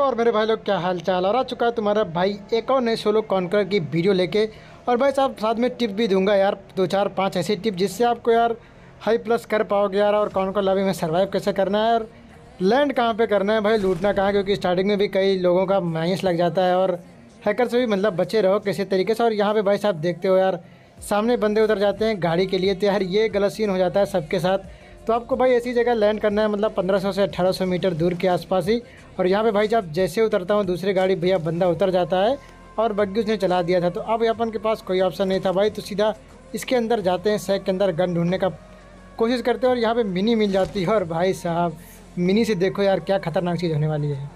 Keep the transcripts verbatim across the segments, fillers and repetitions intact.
और मेरे भाई लोग, क्या हाल चाल। और आ चुका है तुम्हारा भाई एक और नए सोलो कॉन्कर की वीडियो लेके। और भाई साहब साथ में टिप भी दूंगा यार, दो चार पांच ऐसी टिप जिससे आपको यार हाई प्लस कर पाओगे यार। और कॉन्कर लॉबी में सर्वाइव कैसे करना है, और लैंड कहाँ पे करना है भाई, लूटना कहाँ, क्योंकि स्टार्टिंग में भी कई लोगों का माइनस लग जाता है। और हैकर से भी मतलब बचे रहो किसी तरीके से। और यहाँ पे भाई साहब देखते हो यार, सामने बंदे उतर जाते हैं गाड़ी के लिए, तो यार ये गलत सीन हो जाता है सबके साथ। तो आपको भाई ऐसी जगह लैंड करना है, मतलब पंद्रह सौ से अठारह सौ मीटर दूर के आसपास ही। और यहाँ पे भाई जब जैसे उतरता हूँ दूसरी गाड़ी, भैया बंदा उतर जाता है और बग्गी उसने चला दिया था। तो अब अपन के पास कोई ऑप्शन नहीं था भाई, तो सीधा इसके अंदर जाते हैं, सैक के अंदर गन ढूंढने का कोशिश करते हैं। और यहाँ पे मिनी मिल जाती है, और भाई साहब मिनी से देखो यार क्या खतरनाक चीज़ होने वाली है।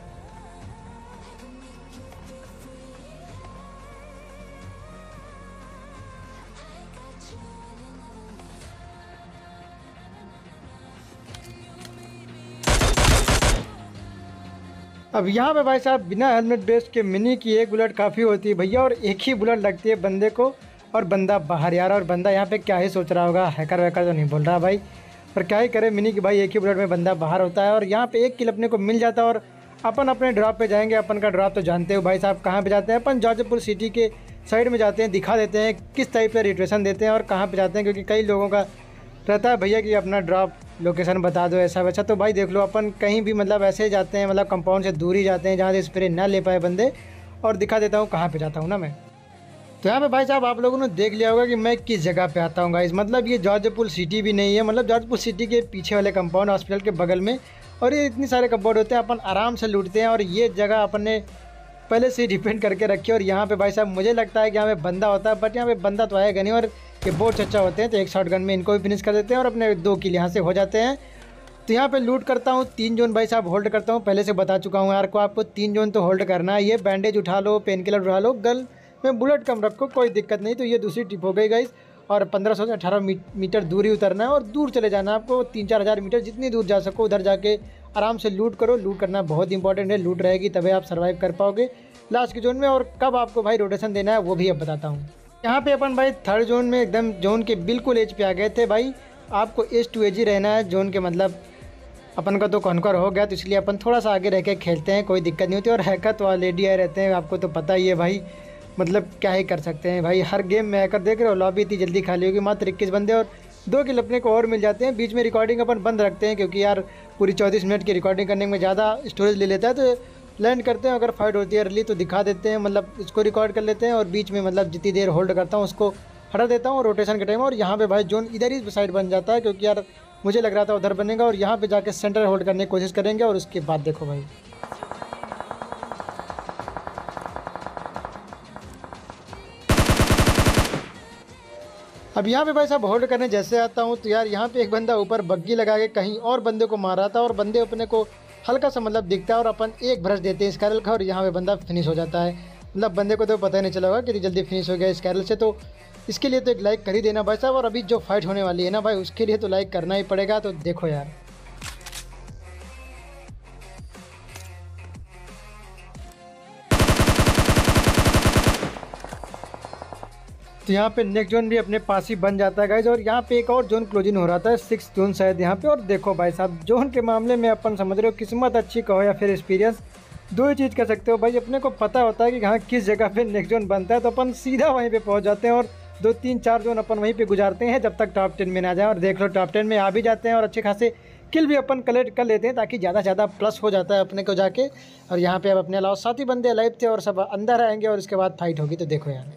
अब यहाँ पे भाई साहब बिना हेलमेट बेस के मिनी की एक बुलेट काफ़ी होती है भैया, और एक ही बुलेट लगती है बंदे को, और बंदा बाहर यार। और बंदा यहाँ पे क्या ही सोच रहा होगा, हैकर वैकर तो नहीं बोल रहा भाई, पर क्या ही करे मिनी की भाई, एक ही बुलेट में बंदा बाहर होता है। और यहाँ पे एक किल अपने को मिल जाता है, और अपन अपने ड्रॉप पे जाएंगे। अपन का ड्रॉप तो जानते हो भाई साहब कहाँ पे जाते हैं, अपन जॉर्जपुर सिटी के साइड में जाते हैं। दिखा देते हैं किस टाइप से रिट्रेशन देते हैं और कहाँ पे जाते हैं, क्योंकि कई लोगों का रहता है भैया कि अपना ड्रॉप लोकेशन बता दो ऐसा वैसा। तो भाई देख लो अपन कहीं भी मतलब ऐसे जाते हैं, मतलब कंपाउंड से दूर ही जाते हैं जहाँ से स्प्रे ना ले पाए बंदे। और दिखा देता हूँ कहाँ पे जाता हूँ ना मैं। तो यहाँ पे भाई साहब आप लोगों ने देख लिया होगा कि मैं किस जगह पे आता हूँ गाइस। मतलब ये जॉर्जपुर सिटी भी नहीं है, मतलब जॉर्जपुर सिटी के पीछे वाले कंपाउंड हॉस्पिटल के बगल में। और ये इतनी सारे कंपाउंड होते हैं, अपन आराम से लूटते हैं। और ये जगह अपन ने पहले से डिपेंड करके रखी है। और यहाँ पे भाई साहब मुझे लगता है कि यहाँ पे बंदा होता है, बट यहाँ पे बंदा तो आएगा नहीं। और ये बहुत चच्चा होते हैं, तो एक शॉट गन में इनको भी फिनिश कर देते हैं और अपने दो किल यहाँ से हो जाते हैं। तो यहाँ पे लूट करता हूँ, तीन जोन भाई साहब होल्ड करता हूँ। पहले से बता चुका हूँ यार को, आपको तीन जोन तो होल्ड करना है। ये बैंडेज उठा लो, पेन किलर उठा लो, गल में बुलेट कम रखो, कोई दिक्कत नहीं। तो ये दूसरी टिप हो गई गाइस। और पंद्रह सौ से अठारह मीटर दूर ही उतरना है, और दूर चले जाना है आपको, तीन चार हज़ार मीटर जितनी दूर जा सको उधर जाके आराम से लूट करो। लूट करना बहुत इंपॉर्टेंट है, लूट रहेगी तभी आप सर्वाइव कर पाओगे लास्ट के जोन में। और कब आपको भाई रोटेशन देना है वो भी अब बताता हूँ। यहाँ पे अपन भाई थर्ड जोन में एकदम जोन के बिल्कुल एज पे आ गए थे भाई। आपको एज टू एज ही रहना है जोन के, मतलब अपन का तो कॉन्कर हो गया, तो इसलिए अपन थोड़ा सा आगे रह के खेलते हैं, कोई दिक्कत नहीं होती। और हैकर तो ऑलरेडी आए रहते हैं, आपको तो पता ही है भाई, मतलब क्या ही कर सकते हैं भाई। हर गेम में हैकर देख रहे हो, लॉबी इतनी जल्दी खाली होगी, मात्र इक्कीस बंदे और दो किल अपने को और मिल जाते हैं। बीच में रिकॉर्डिंग अपन बंद रखते हैं, क्योंकि यार पूरी चौंतीस मिनट की रिकॉर्डिंग करने में ज़्यादा स्टोरेज ले लेता है। तो लैंड करते हैं, अगर फाइट होती है अर्ली तो दिखा देते हैं, मतलब इसको रिकॉर्ड कर लेते हैं। और बीच में मतलब जितनी देर होल्ड करता हूँ उसको हटा देता हूँ रोटेशन के टाइम। और यहाँ पे भाई जोन इधर ही साइड बन जाता है, क्योंकि यार मुझे लग रहा था उधर बनेगा। और यहाँ पे जाके सेंटर होल्ड करने की कोशिश करेंगे, और उसके बाद देखो भाई। अब यहाँ पे भाई साहब होल्ड करने जैसे आता हूँ, तो यार यहाँ पे एक बंदा ऊपर बग्गी लगा के कहीं और बंदे को मार रहा था, और बंदे अपने को हल्का सा मतलब दिखता है, और अपन एक ब्रश देते हैं स्कैरल का, और यहाँ पे बंदा फिनिश हो जाता है। मतलब बंदे को तो पता ही नहीं चला होगा कितनी जल्दी फिनिश हो गया स्कैरल से। तो इसके लिए तो एक लाइक कर ही देना भाई साहब। और अभी जो फाइट होने वाली है ना भाई, उसके लिए तो लाइक करना ही पड़ेगा। तो देखो यार, तो यहाँ पे नेक्स्ट जोन भी अपने पास ही बन जाता है गाइज। और यहाँ पे एक और जोन क्लोजिंग हो रहा था, सिक्स जोन शायद यहाँ पे। और देखो भाई साहब जोन के मामले में अपन समझ रहे हो, किस्मत अच्छी कहो या फिर एक्सपीरियंस, दो ही चीज़ कर सकते हो भाई। अपने को पता होता है कि हाँ किस जगह पे नेक्स्ट जोन बनता है, तो अपन सीधा वहीं पे पहुँच जाते हैं, और दो तीन चार जोन अपन वहीं पे गुजारते हैं जब तक टॉप टेन में ना जाए। और देख लो टॉप टेन में आ भी जाते हैं, और अच्छे खासे किल भी अपन कलेक्ट कर लेते हैं, ताकि ज़्यादा से ज़्यादा प्लस हो जाता है अपने को जाके। और यहाँ पे अब अपने अलावा साथी बंदे लाइव थे, और सब अंदर आएंगे, और इसके बाद फाइट होगी। तो देखो यार,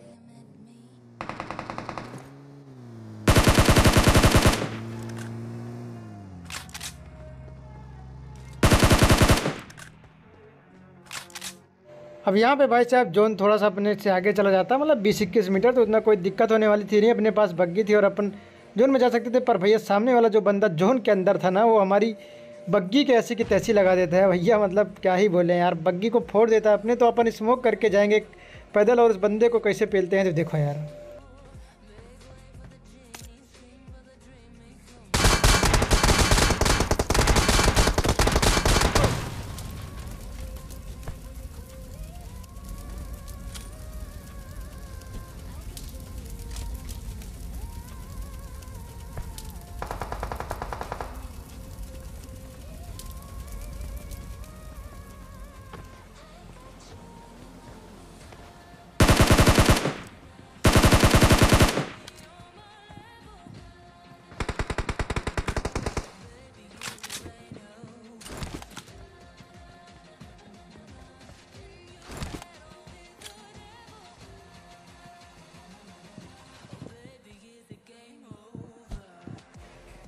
अब यहाँ पे भाई साहब जोन थोड़ा सा अपने से आगे चला जाता है, मतलब बीस इक्कीस मीटर, तो उतना कोई दिक्कत होने वाली थी नहीं। अपने पास बग्गी थी और अपन जोन में जा सकते थे। पर भैया सामने वाला जो बंदा जोन के अंदर था ना, वो हमारी बग्गी के ऐसी की तैसी लगा देता है भैया। मतलब क्या ही बोले यार, बग्गी को फोड़ देता है अपने। तो अपन स्मोक करके जाएंगे पैदल, और उस बंदे को कैसे पेलते हैं तो देखो यार।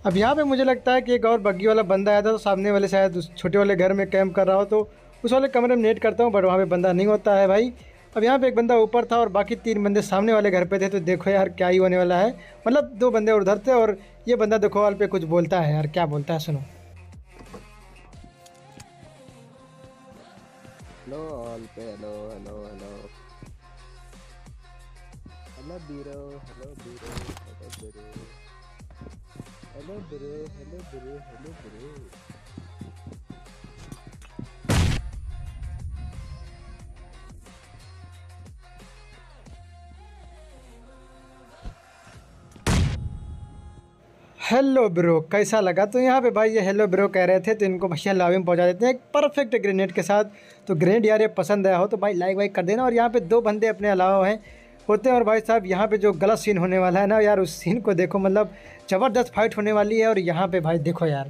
अब यहाँ पे मुझे लगता है कि एक और बग्गी वाला बंदा आया था, तो सामने वाले शायद उस छोटे वाले घर में कैंप कर रहा हो, तो उस वाले कमरे में नेट करता हूँ, बट वहाँ पे बंदा नहीं होता है भाई। अब यहाँ पे एक बंदा ऊपर था और बाकी तीन बंदे सामने वाले घर पे थे, तो देखो यार क्या ही होने वाला है। मतलब दो बंदे उधर थे और ये बंदा देखो वाल पे कुछ बोलता है यार, क्या बोलता है सुनो। हेलो ऑल पे hello hello hello hello bro hello bro hello bro hello bro hello bro hello bro. Hello bro, कैसा लगा? तो यहाँ पे भाई ये हेलो ब्रो कह रहे थे, तो इनको भैया लावे में पहुँचा देते हैं एक परफेक्ट ग्रेनेड के साथ। तो ग्रेनेड यार ये पसंद आया हो तो भाई लाइक वाइक कर देना। और यहाँ पे दो बंदे अपने अलावा हैं होते हैं। और भाई साहब यहाँ पे जो गलत सीन होने वाला है ना यार, उस सीन को देखो, मतलब ज़बरदस्त फाइट होने वाली है। और यहाँ पे भाई देखो यार,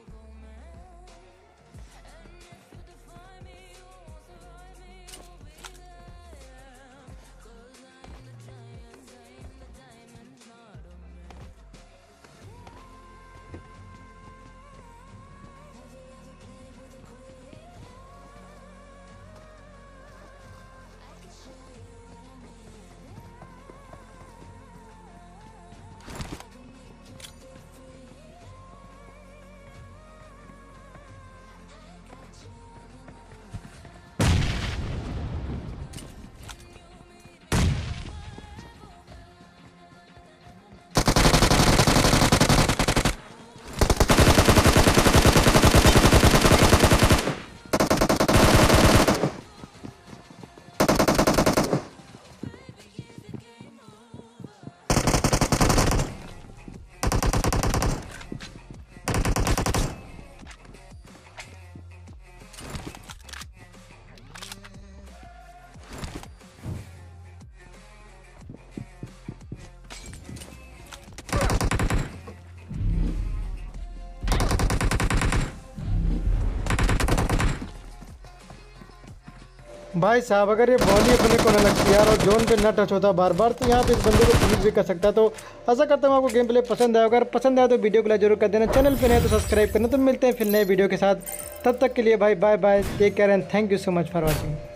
भाई साहब अगर ये बॉल ही अपने को न लगती यार और जोन पे न टच होता बार बार, तो यहाँ पे इस बंदे को फिनिश भी कर सकता। तो ऐसा करता हूँ आपको गेम प्ले पसंद आया, अगर पसंद आया तो वीडियो को लाइक जरूर कर देना, चैनल पे नए तो सब्सक्राइब करना। तो मिलते हैं फिर नए वीडियो के साथ, तब तक के लिए भाई bye bye, take care and thank you so much for watching.